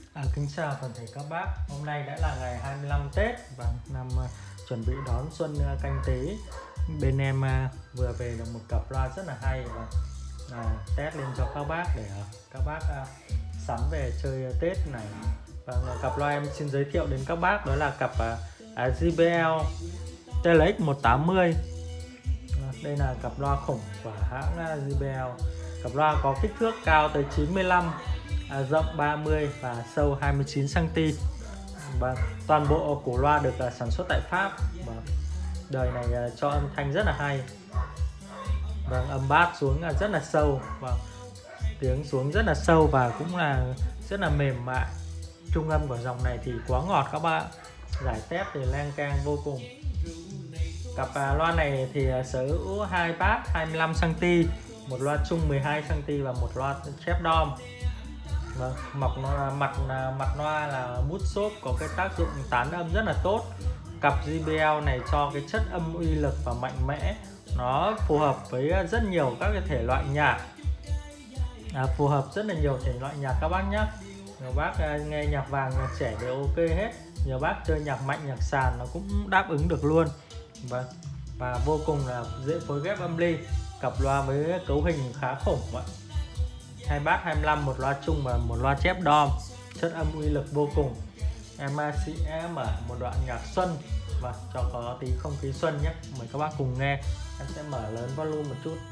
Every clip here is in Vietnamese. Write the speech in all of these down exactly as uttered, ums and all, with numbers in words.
À, kính chào toàn thể các bác. Hôm nay đã là ngày hai mươi lăm Tết và năm uh, chuẩn bị đón xuân uh, Canh Tý. Bên em uh, vừa về được một cặp loa rất là hay và uh, test lên cho các bác để uh, các bác uh, sắm về chơi uh, Tết này. Và uh, cặp loa em xin giới thiệu đến các bác đó là cặp uh, uh, gi bê lờ tê lờ ích một tám mươi. Uh, đây là cặp loa khủng của hãng uh, gi bê lờ. Cặp loa có kích thước cao tới chín mươi lăm, À, rộng ba mươi và sâu hai mươi chín xăng ti mét. Và toàn bộ của loa được uh, sản xuất tại Pháp và đời này uh, cho âm thanh rất là hay. Vâng, âm bass xuống uh, rất là sâu và tiếng xuống rất là sâu và cũng là rất là mềm mại. Trung âm của dòng này thì quá ngọt các bạn. Giải tép thì lang cang vô cùng. Cặp uh, loa này thì uh, sở hữu hai bass hai mươi lăm xăng ti mét, một loa chung mười hai xăng ti mét và một loa chép đom. Vâng, mặt mặt mặt loa là mút xốp có cái tác dụng tán âm rất là tốt. Cặp gi bê lờ này cho cái chất âm uy lực và mạnh mẽ, nó phù hợp với rất nhiều các cái thể loại nhạc, à, phù hợp rất là nhiều thể loại nhạc các bác nhé. Nhiều bác nghe nhạc vàng, nhạc trẻ đều ok hết. Nhiều bác chơi nhạc mạnh, nhạc sàn nó cũng đáp ứng được luôn. Vâng, và vô cùng là dễ phối ghép âm ly. Cặp loa với cấu hình khá khủng vậy. Hai bass hai mươi lăm, một loa chung và một loa chép đom, chất âm uy lực vô cùng. Em sẽ mở một đoạn nhạc xuân và cho có tí không khí xuân nhé. Mời các bác cùng nghe. Em sẽ mở lớn volume một chút.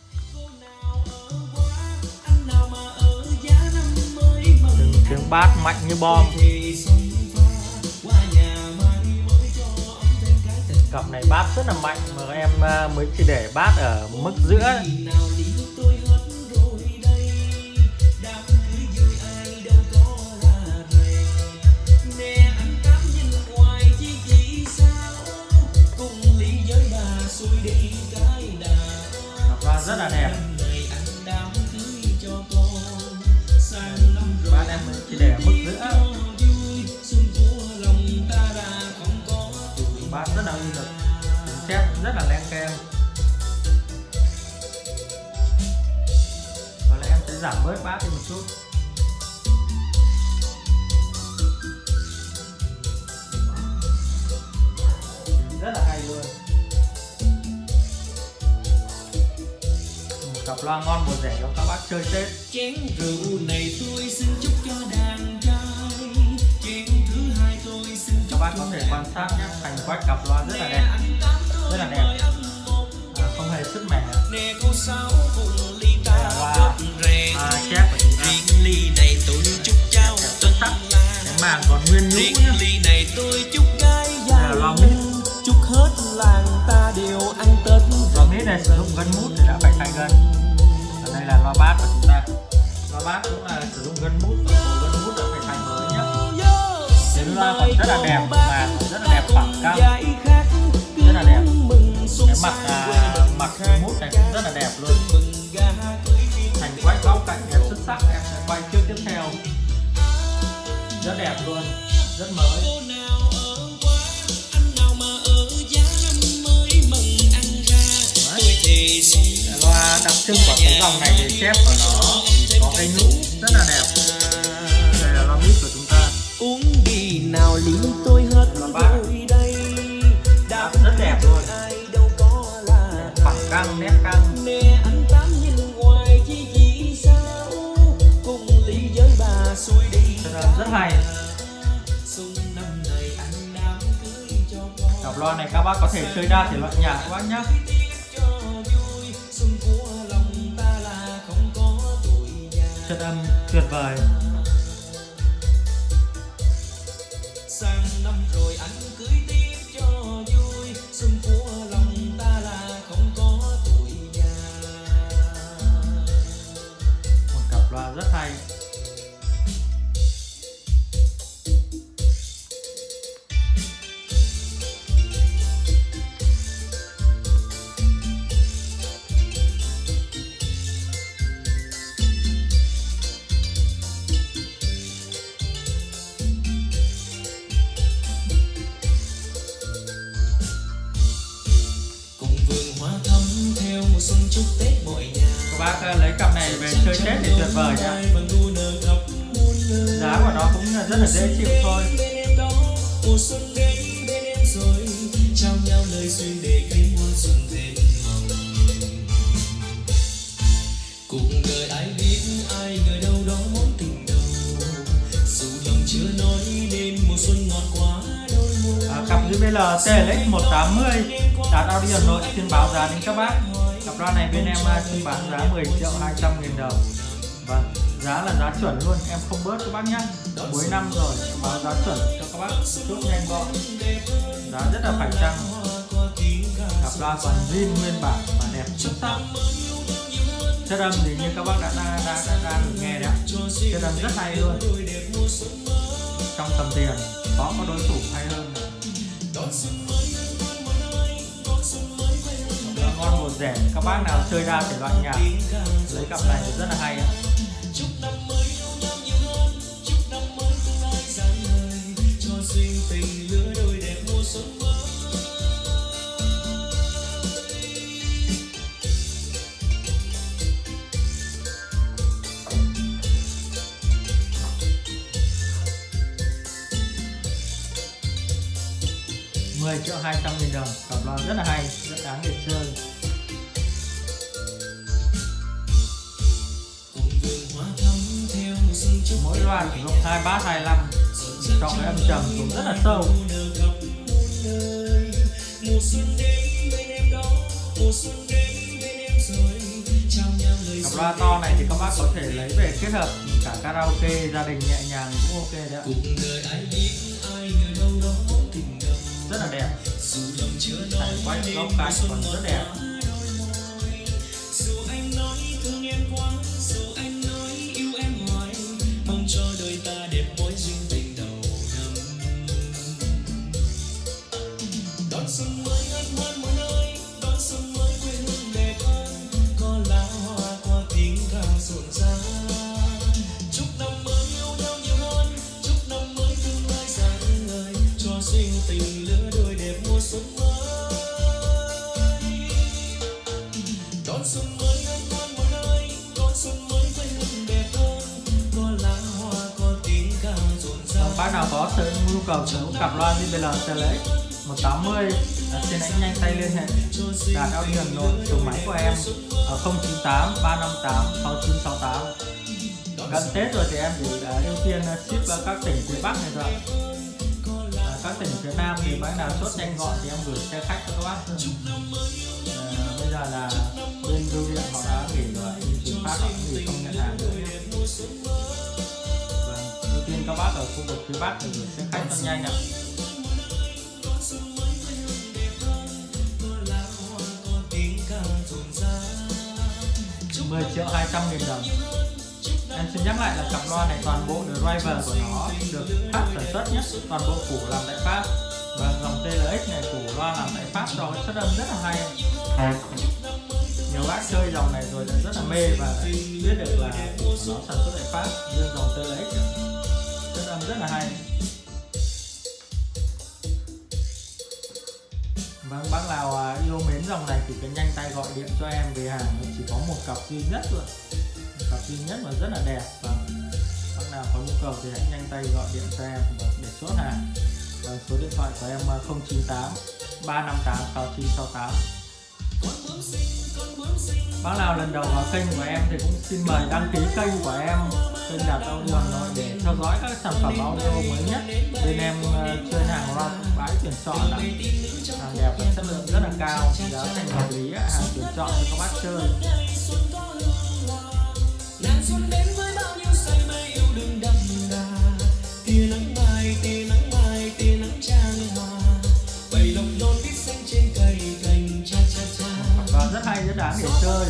Tiếng, tiếng bass mạnh như bom. Cặp này bass rất là mạnh mà em mới chỉ để bass ở mức giữa. Rất là đẹp. Bạn em chỉ để ở mức giữa. Bạn rất là uy lực, chép rất là len keng. Và lại em sẽ giảm bớt bass đi một chút. Rất là hay luôn. Cặp loa ngon bổ rẻ cho các bác chơi Tết. Chén rượu này tôi xin chúc cho đàn trai. Chén thứ hai tôi xin các bác có thể quan sát nhé, thành quách cặp loa rất là đẹp, rất là đẹp, à, không hề sứt mẻ. Đây là loa à, chép của chúng ta. Ly này tôi chúc trao xuất sắc, cái màng còn nguyên nhũ nhé. Ly này tôi chúc gái Đây là loa mít. Chúc hết làng ta đều ăn Tết. Loa mít này sử dụng gân mút thì đã phải thay gân. Và đây là loa bass của chúng ta. Loa bass cũng là sử dụng gân mút và bộ gân mút đã phải thay mới nhé. Tiếng loa còn rất là đẹp, màng còn rất là đẹp, phẳng căng, rất là đẹp. Cái mặt à, mặt mút này cũng rất là đẹp luôn. Thành quách góc cạnh đẹp xuất sắc. Em sẽ quay trước tiếp theo. Rất đẹp luôn, rất mới. Loa đặc trưng của cái dòng này thì chép của nó có cái nhũ rất là đẹp. Đây là loa mít của chúng ta. Uống đi nào ly tôi hết rồi đây. Đáp rất đẹp luôn. Phẳng căng, nét căng. Nè anh Tám nhìn ngoài chi chỉ sao. Cùng ly với bà xuôi đi. Rất hay. Cặp loa này các bác có thể chơi đa thể loại nhạc các bác nhé. Chất âm tuyệt vời. Sang năm rồi anh cưới tiếp cho vui. Xuân của lòng ta là không có tuổi già. Một cặp loa rất hay. Các bác lấy cặp này về chơi Tết thì tuyệt vời nha. Giá của nó cũng là rất là dễ chịu thôi. Bên em đó mùa xuân đến bên em rồi, trao nhau lời duyên để cánh hoa xuân thêm hồng. Cuộc đời ai biết ai ngờ đâu đó món tình đầu, dù lòng chưa nói nên mùa xuân ngọt quá đôi môi. À, cặp gi bê lờ tê lờ ích một tám mươi đạt Audio Hà Nội xin báo giá đến các bác. Cặp loa này bên em xin bán giá mười triệu hai trăm nghìn đồng. Vâng, giá là giá chuẩn luôn, em không bớt các bác nhé. Cuối năm rồi, báo giá chuẩn cho các bác, chốt nhanh gọn, giá rất là phải chăng. Cặp loa còn zin nguyên bản và đẹp xuất sắc. Chất âm thì như các bác đã đã, đã, đã, đã được nghe đấy, chất âm rất hay luôn. Trong tầm tiền có có đối thủ hay hơn. Ngon một rẻ, các bác nào chơi đa thể loại nhạc lấy cặp này rất là hay. Chúc năm mới yêu nhau nhiều hơn, chúc năm mới tương lai sáng ngời, cho duyên tình lứa đôi đẹp mùa xuân mới. mười triệu hai trăm nghìn đồng, cặp loa rất là hay, rất đáng để chơi. Mỗi loa sử dụng hai bass hai mươi lăm, chọn cái âm trầm cũng rất là sâu. Cặp loa to này thì các bác có thể lấy về kết hợp cả karaoke gia đình nhẹ nhàng cũng ok đấy ạ. Rất là đẹp, cảnh quay góc cạnh còn rất đẹp. Dù anh nói thương em quá, dù anh nói yêu em hoài, mong cho đời ta đẹp mối duyên tình đầu năm. Đón xuân mới ngất ngoan mỗi nơi, đón xuân mới quê hương đẹp hơn, có lá hoa qua tiếng ca rộn rã. Chúc năm mới yêu nhau nhiều hơn, chúc năm mới tương lai sáng ngời, cho duyên tình lứa đôi đẹp mùa xuân mới. Đón xuân mới ngất ngoan mỗi nơi, đón xuân mới quê hương đẹp hơn, có lá hoa có tiếng ca rộn rã. Bác nào có sự nhu cầu sở hữu cặp loa gi bê lờ tê lờ ích một tám mươi xin hãy nhanh tay liên hệ đạt Audio Hà Nội, số máy của em ở không chín tám ba năm tám sáu chín sáu tám. Gần Tết rồi thì em chỉ ưu tiên ship vào các tỉnh phía Bắc này rồi. À, các tỉnh phía Nam thì bác nào chốt nhanh gọn thì em gửi xe khách cho các bác. À, bây giờ là bên bưu điện họ đã nghỉ rồi, bên phát họ nghỉ không nhận hàng nữa. Vâng, ưu tiên các bác ở khu vực phía Bắc để gửi xe khách cho nhanh ạ. mười triệu hai trăm nghìn đồng. Em xin nhắc lại là cặp loa này toàn bộ driver của nó được Pháp sản xuất nhé, toàn bộ củ làm tại Pháp. Và dòng tê lờ ích này củ loa làm tại Pháp cho cái chất âm rất là hay. Nhiều bác chơi dòng này rồi đã rất là mê và biết được là nó sản xuất tại Pháp, riêng dòng tê lờ ích chất âm rất là hay. Vâng, bác nào yêu mến dòng này thì cứ nhanh tay gọi điện cho em về hàng, chỉ có một cặp duy nhất thôi, một cặp duy nhất mà rất là đẹp. Và bác nào có nhu cầu thì hãy nhanh tay gọi điện cho em để chốt hàng. Và số điện thoại của em không chín tám ba năm tám sáu chín sáu tám. Bác nào lần đầu vào kênh của em thì cũng xin mời đăng ký kênh của em, kênh Đạt Audio Hà Nội, để theo dõi các sản phẩm audio mới nhất. Bên em uh, chuyên hàng loa bãi tuyển chọn, hàng đẹp và chất lượng rất là cao, giá thành hợp lý, hàng tuyển chọn cho các bác chơi. Và rất hay, rất đáng để chơi.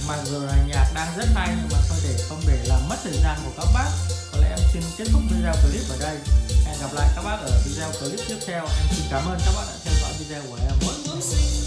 mặc dù là nhạc đang rất hay nhưng mà thôi để không để làm mất thời gian của các bác, có lẽ em xin kết thúc video clip ở đây. Hẹn gặp lại các bác ở video clip tiếp theo. Em xin cảm ơn các bác đã theo dõi video của em.